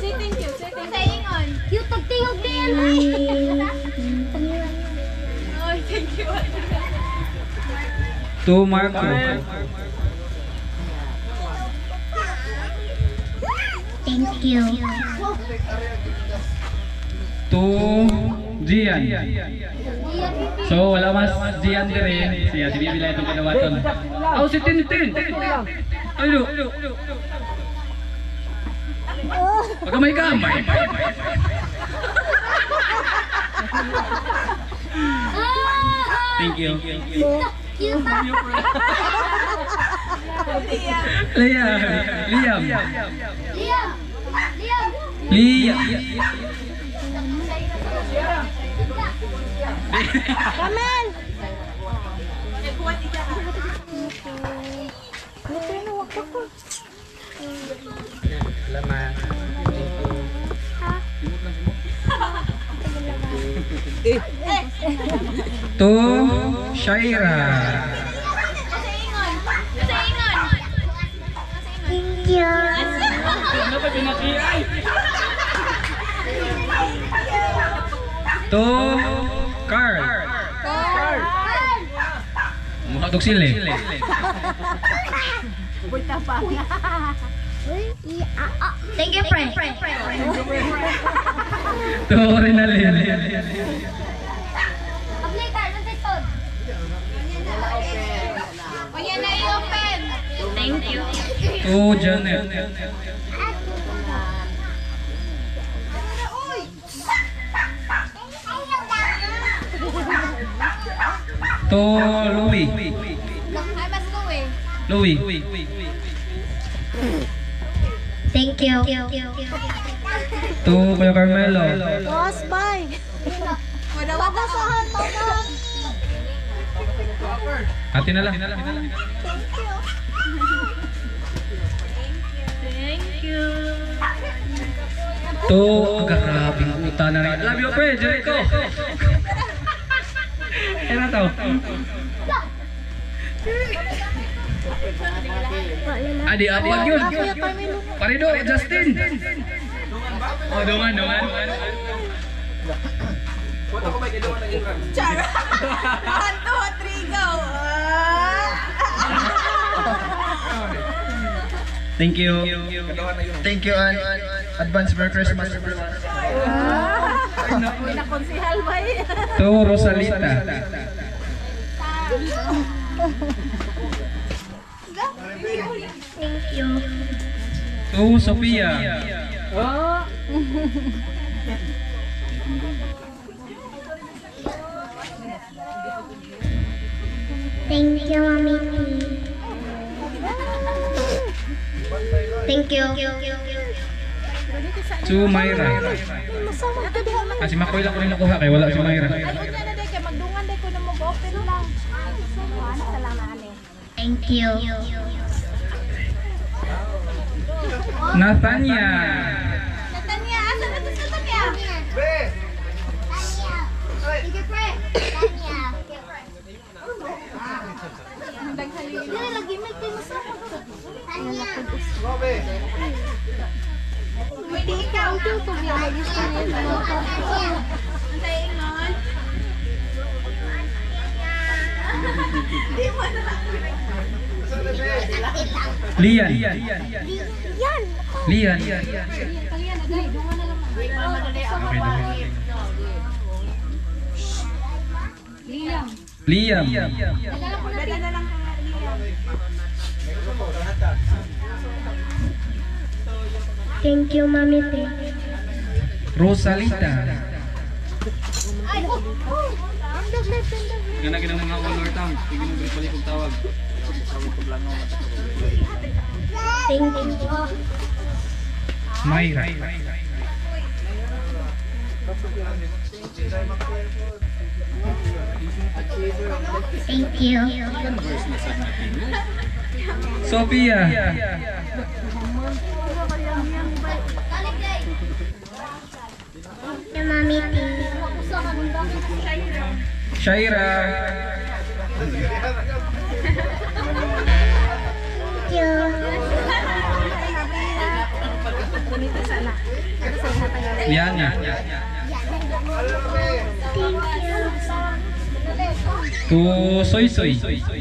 Say thank you. Say thank you. Say ingon. You tagtingog din. Oh, thank you. To Marco. Thank you. To Gian. So wala mas Gian dire. Siya di bibila itong kadawaton. Oh si Tintin. Ayo. Pagamay-gamay. Thank you. Liam. Kamen. Salamat. To Shaira. Thank you. To Carl. Mukha tong sili. Thank you, friend. To Rinalyn. Thank you. To Janet. To Louie. Louie. Thank you. To Kuya Carmelo. Boss, bye. Wala sa hotdog. Ati na lang. Thank you. To grabe puta na rin. Love you, pre, Jericho. Ano to? Adi yun. Parido, Justin. Oh, dungan. Char. 1, 2, 3, go. Thank you. Thank you, and advance Merry Christmas, everyone. Pinakonsihal ba eh? To Rosalita. Thank you. To Sophia. Thank you, Mami. Thank you. To Myra. Si Makoy lang ko rin nakuha kay wala si Myra. Magdungan day ko na mag-open lang. Ano sa lang na ani. Thank you. Nathania. Natanya, asa na to sa Natanya? Dili lagi may kay masama ko. Pwede ikaw to biya mag-gusto niya. Antay ingon. Di mo na. Lian. Kalian agay, dungan na lang. Liam. Dala ko na lang. Thank you, Mami. Rosalita. Ay, Gana ng mga color town. Sige mo balik kong tawag. Thank you. Myra. Thank you. Sophia. Thank you, Mami. Shaira. Thank you. Yan nga. To Soy Soy.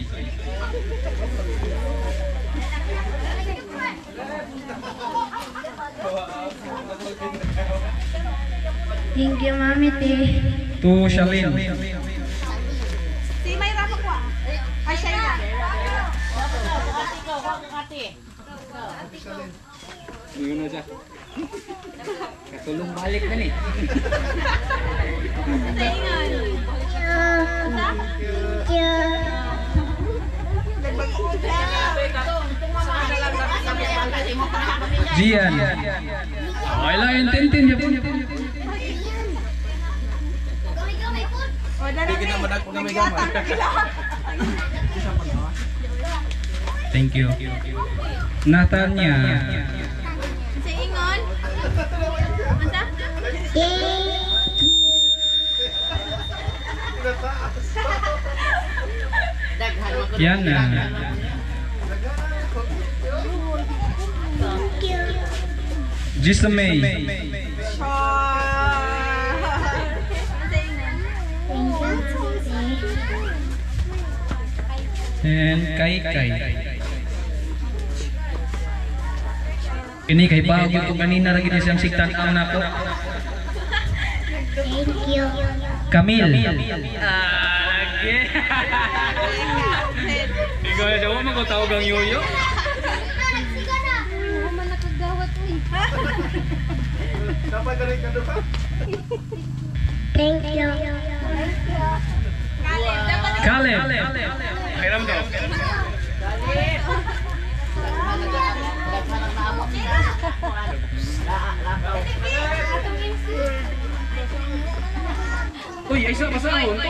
Thank you, Mami T. To Shalin. Si Mayra pa po. Ay, Shayla. Yun na siya. Katulong balik na ni. Jian. Okay lang yung tintin niya po. Thank you. Natanya. Si Ingon. Anta? Yan na. Jismay. And Kai. Ini kay bago ko kanina ra gid siyang siktan aw nako. Thank you. Kamil. Ikaw na daw magtawag ang yoyo. Thank you. Kaleb. Hiram daw. Uy, ay sa pasahon to.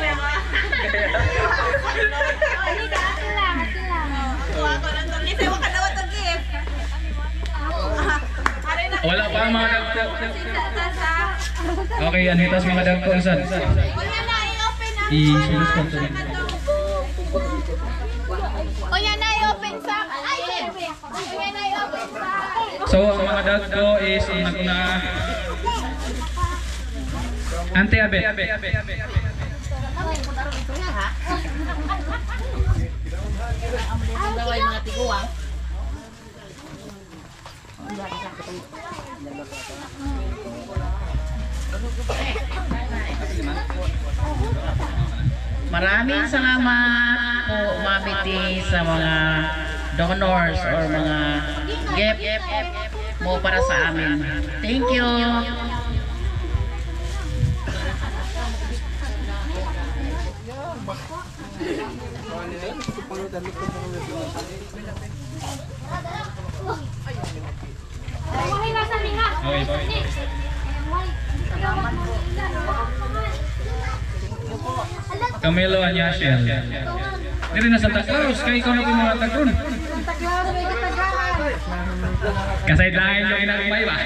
Wala pa ang mga dagko. Okay, anitas mga dagko saan? I-sulus ko to. So, ang mga dagko is na Ante Abe. Maraming salamat po, Mami T, sa mga donors or mga gift mo para sa amin. Thank you. Camilo Anyashel. Diri na Santa Claus, kay ikaw na po mga tagron. Kasay dahil yung inagumay ba?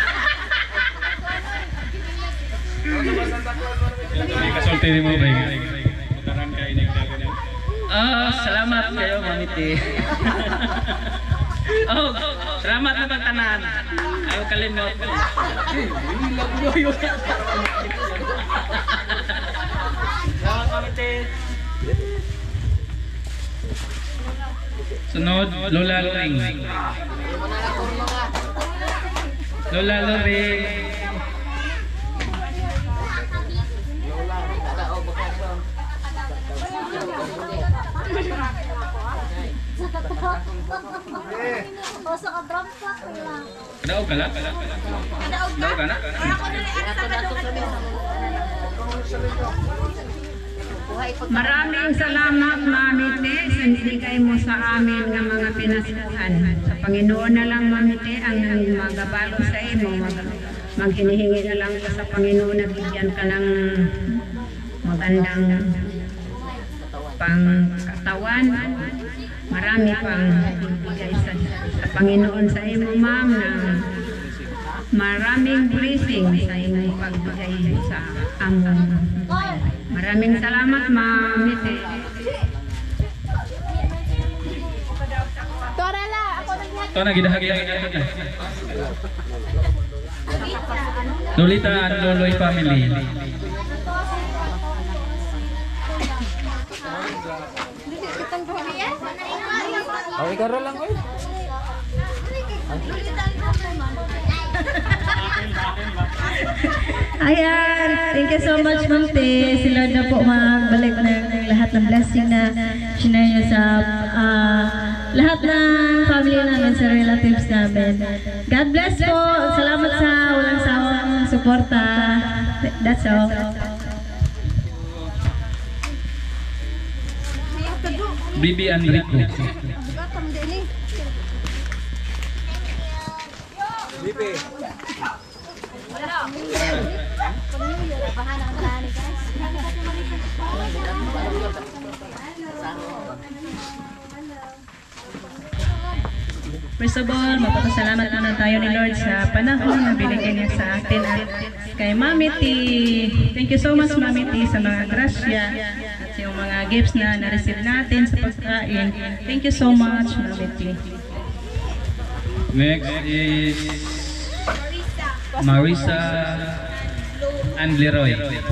Hindi kasulti ni mo ba? Salamat kayo, Mami T. Oh, salamat na pagtanan. Ayaw kalimot. Salamat, Mami T. Sunod, Lola Loring. Lola Loring. Kadaog ka lang? Kadaog ka na? Maraming salamat, Mami T, sa nilagay mo sa amin ng mga pinasalahan. Sa Panginoon na lang, Mami T, ang magabalo sa imo. Maghinihingi na lang sa Panginoon na bigyan ka ng magandang pangkatawan. Marami pang ibigay sa Panginoon sa imo, Ma'am, na maraming blessing sa imong pagbigay sa among. Maraming salamat, Mami T. Torala, ako Ito na, gidahagi ang Lolita and Loloy family. Awi karo lang oy. Ayan, thank you so much, Ma'am Te. Si Lord na po magbalik ng lahat ng blessing na sinare niyo sa lahat ng family namin, sa relatives namin. God bless po. Salamat sa walang sawang suporta. That's all. Bibi Enrico. Bibi. First of all, mapapasalamat naman tayo ni Lord sa panahon na binigyan niya sa atin at kay Mami T. Thank you so much, Mami T, sa mga grasya at yung mga gifts na na-receive natin sa pagkain. Thank you so much, Mami T. Next is Marisa and Leroy.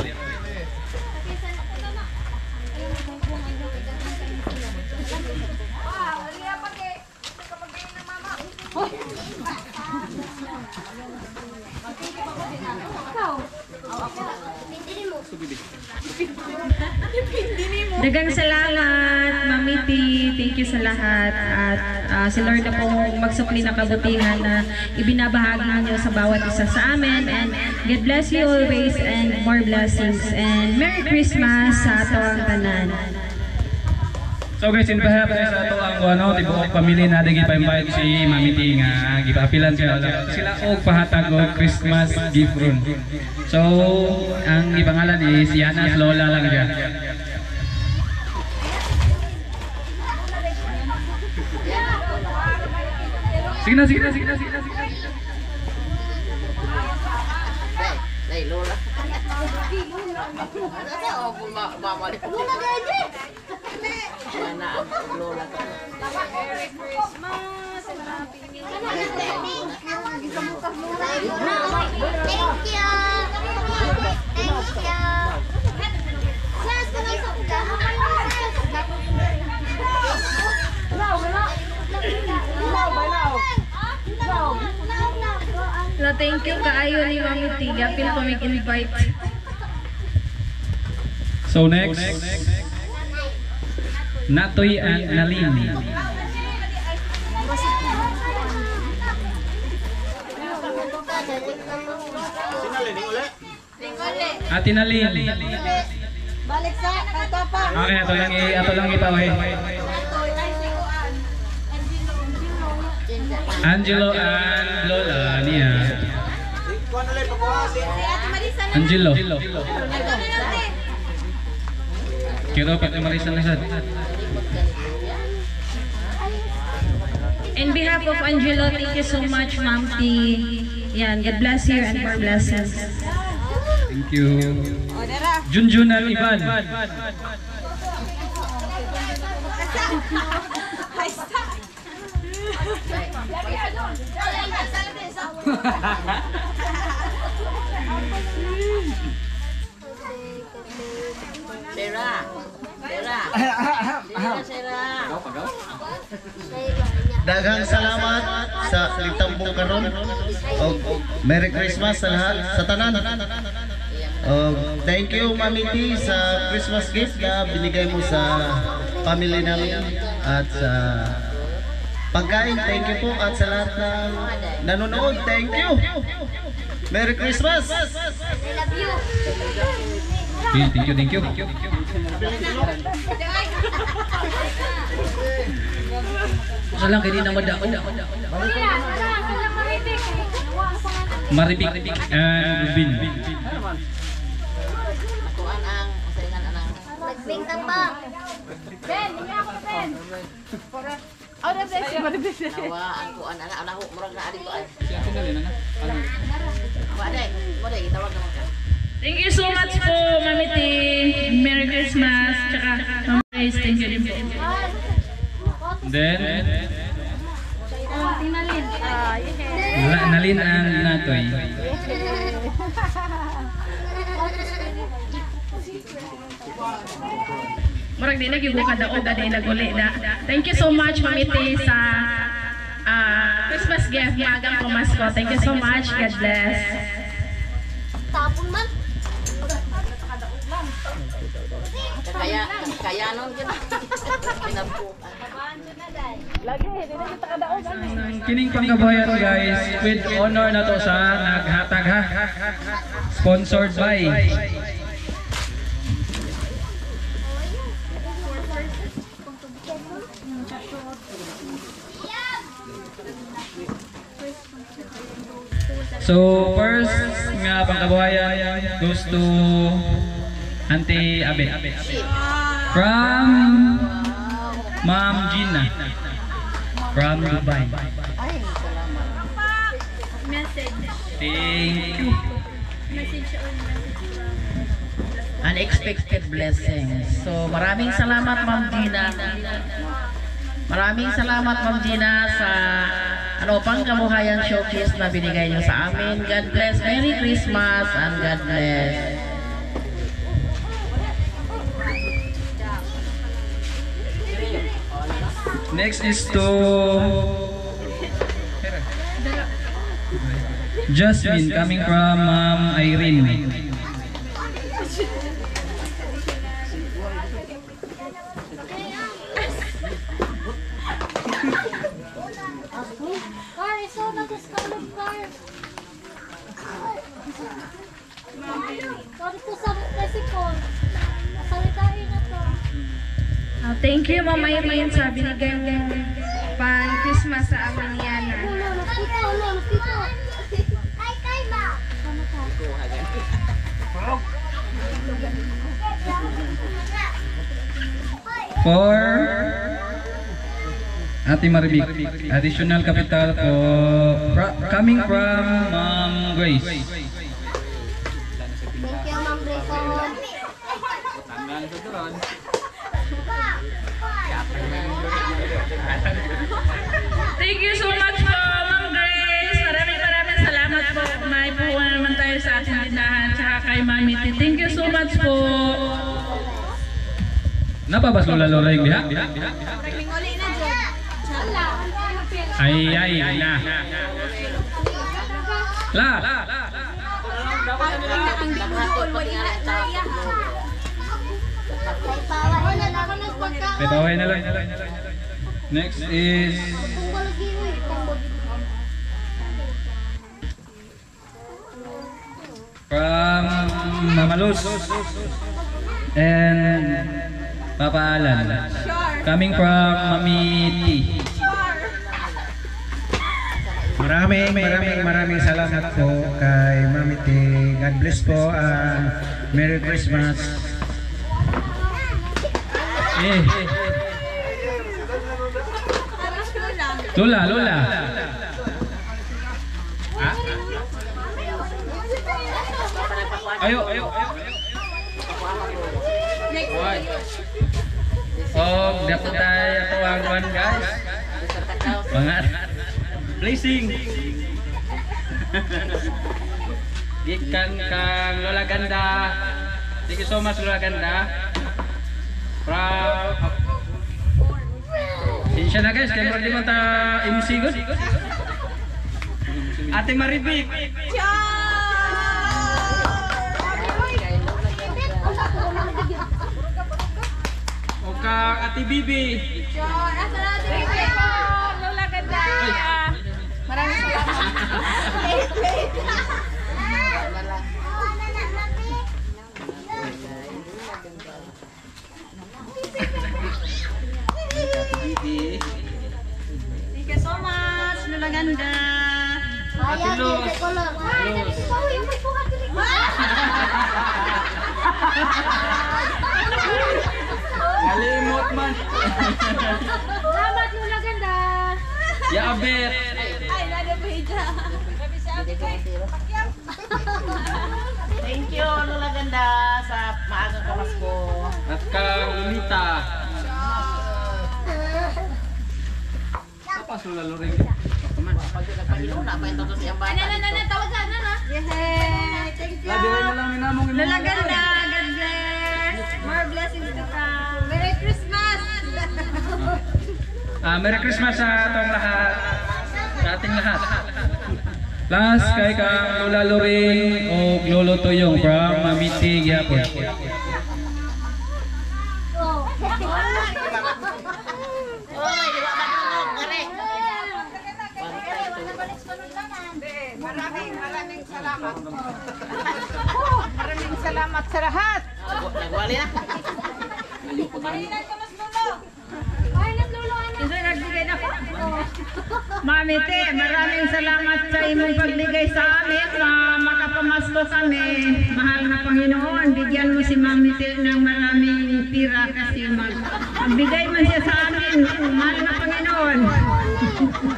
Dagang salamat, Mami T. Thank you sa lahat. At si Lord na po magsukli ng kabutihan na ibinabahagi niyo sa bawat isa sa amin. And God bless you always and more blessings. And Merry Christmas sa ato ang tanan. So guys, in behalf sa ato ang tibuok pamilya na gipay-invite si Mami T nga gipapilan sila og pahatag og Christmas gift ron. So ang ipangalan is Yanas Lola lang siya. Sige na. Dai Lola. Mama di. Lola gani. Mana Lola. Merry Christmas and Happy New Year. Thank you. Thank you kaayo ni Mami T. Apil ko mag-invite. So next, Natoy and Nalini. Ate Nalini. Balik sa ato pa. Okay, ato lang ipaway. Angelo and Lola niya. Angelo. Kiro Pati Marisa na sad. In behalf of Angelo, thank you so much, Ma'am T. Yan, God bless you and more blessings. Thank you. Junjun and Ivan. Daghang salamat sa litambong karon. Merry Christmas sa lahat, sa tanan. Thank you, Mami T, sa Christmas gift na binigay mo sa family namin at sa pagkain. Thank you po at sa lahat ng nanonood. Thank you. Merry Christmas. I love you. Thank you. Sa lang kini na madako. Maribik and Rubin. Nagbintang pa. Ben, hindi ako Ben. Oh, the best. Nawa ang kuan ana ho murag na ari ko ay. Wala itawag naman ka. Thank you so much po, Mami T. Merry Christmas. Tsaka, Ma'am Grace, thank you din po. Then nalin ang ginatoy. Murag di naging buka daog di naguli na. Thank you so much Mamiti sa Christmas gift magang pamasko. Thank you so much. God bless. Tapon man. Kaya nung Kining pangkabayan guys, with honor na to sa naghatag ha. Sponsored by So first nga pangkabuhayan goes to Auntie Abe from Ma'am Gina from Dubai. Thank you. Unexpected blessings. So maraming salamat Ma'am Gina. Maraming salamat Ma'am Gina sa pangkabuhayan showcase na binigay niyo sa amin. God bless. Merry Christmas and God bless. Next is to Jasmine coming from Irene. Thank you, Mama Irene, sa binigay mong pang-Christmas sa amin ni Yana. For Ate Maribik, additional capital coming from Ma'am Grace. Thank you, Ma'am Grayson. Thank you so much po, Ma'am Grace. Maraming salamat po. May buwan naman tayo sa ating tindahan tsaka kay Mami T. Thank you so much po. Napabas lola-lola yung diha? Ay na. La. Petawain na lang. Next is from Mama Luz and Papa Alan. Coming from Mami T. Maraming salamat po kay Mami T. God bless po and Merry Christmas. Lola. Ayo. Oh, dapat tayo tuwangan guys. Banget. Blessing. Gikan kang Lola Ganda. Thank you so much Lola Ganda. Proud. Insya na guys, kaya di mo ta MC good. Ate Maribik. O kang Ate Bibi. Lola Ganda. Maraming Thank you so much, Lola Ganda. Ate Luz. Galimot man. Salamat, Lola Ganda. Ya abet. Thank you Lola Ganda sa maagang pamasko. At kang Lumita. Apa sulah luring? Pag-Panginoon, apa yung totoo siyang bata dito. Tawag ka na. Yay! Thank you! Labirin mo lang ni namong imo. Lalaganda! God bless! More blessings to come! Merry Christmas! Merry Christmas sa atong lahat. Sa ating lahat. Last kay kang Lola Loring o Lolo Toyong from Mamiti gyapon. Oy, di ba matulog, ngari? Maraming salamat. Maraming salamat sa lahat. Nagwali na. Mami Te, maraming salamat sa imong pagbigay sa amin na makapamasko kami. Mahal na Panginoon, bigyan mo si Mami Te ng maraming pira kasi magbigay man siya sa amin. Mahal na Panginoon.